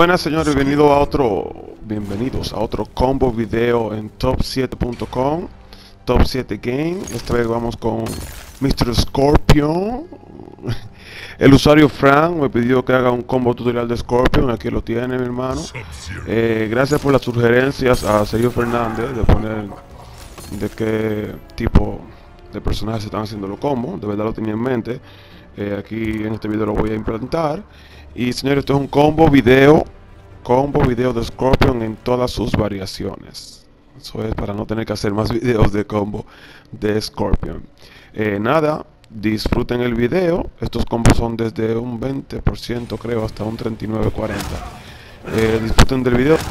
Buenas señores, bienvenidos a otro combo video en top7.com, Top 7 Game. Esta vez vamos con Mr. Scorpion. El usuario Frank me pidió que haga un combo tutorial de Scorpion. Aquí lo tiene, mi hermano. Gracias por las sugerencias a Sergio Fernández de poner de qué tipo de personajes se están haciendo los combos. De verdad lo tenía en mente. Aquí en este video lo voy a implementar. Y señores, esto es un combo video de Scorpion en todas sus variaciones. Eso es para no tener que hacer más videos de combo de Scorpion. Nada, disfruten el video. Estos combos son desde un 20% creo hasta un 39-40. Disfruten del video.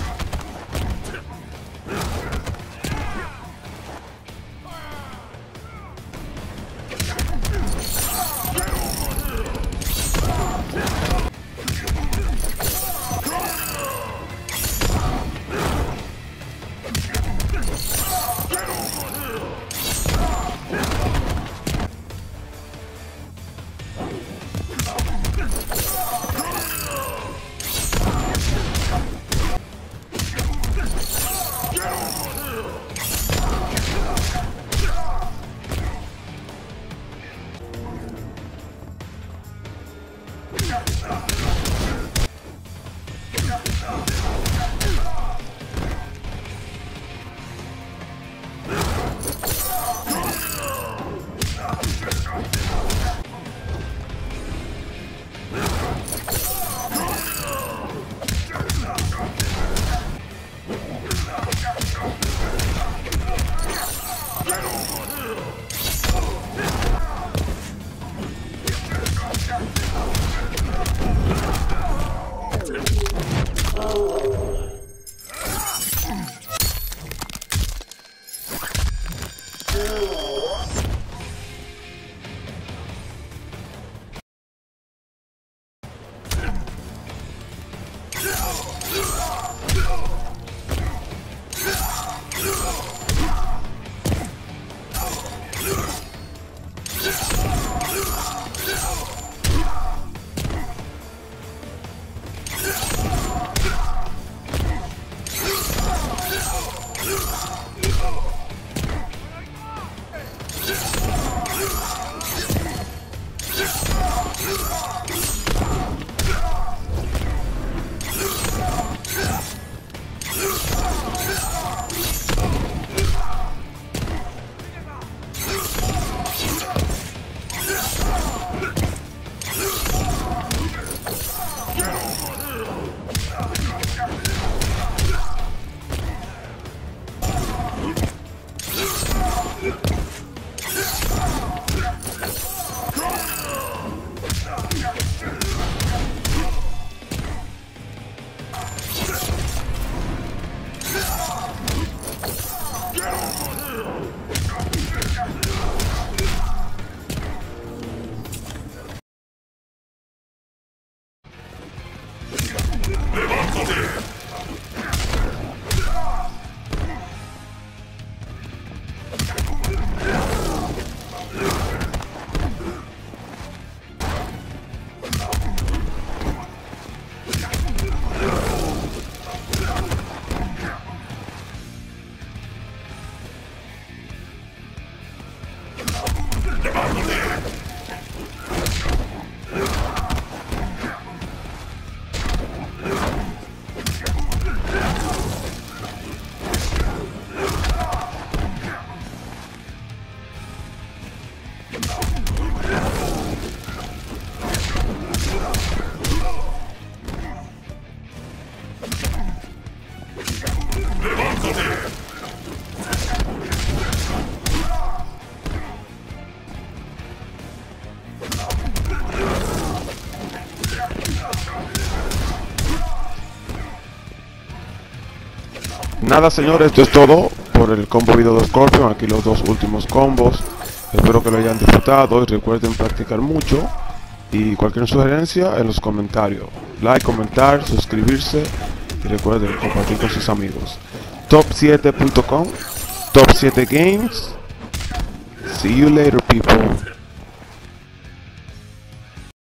Nada señores, esto es todo por el combo video de Scorpion. Aquí los dos últimos combos. Espero que lo hayan disfrutado y recuerden practicar mucho. Y cualquier sugerencia en los comentarios. Like, comentar, suscribirse y recuerden compartir con sus amigos. Top7.com, Top 7 Games. See you later, people.